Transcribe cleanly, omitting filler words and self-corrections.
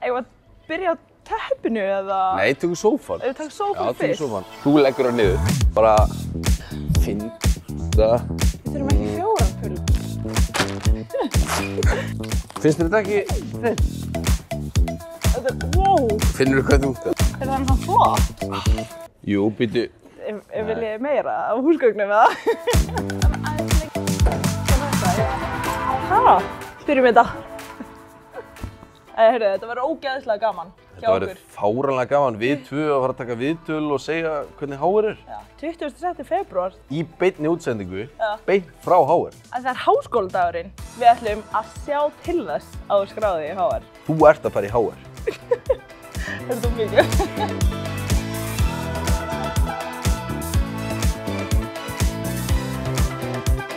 Eigum við að byrja á teppinu eða? Nei, tökum sófann. Ef við tökum sófann fyrst? Já, tökum sófann. Þú leggur það niður. Bara finn það. Við þurfum ekki 4 pöl. Finnst þér þetta ekki? Þetta er, wow! Finnur þú hvað þú út það? Er það svona flott? Jú, býtu. Ef viljið meira af húsgögnum eða? Hæ? Byrjum við þetta. Heyrðu, þetta verður ógeðslega gaman hjá okkur. Þetta verður fáránlega gaman. Við tvö að fara að taka viðtöl og segja hvernig HR er. Já, 20. febrúar. Í beinni útsendingu, beint frá HR. Það er Háskóladagurinn. Við ætlum að sjá til þess að þú skráði í HR. Þú ert að fara í HR. Þetta er mikið.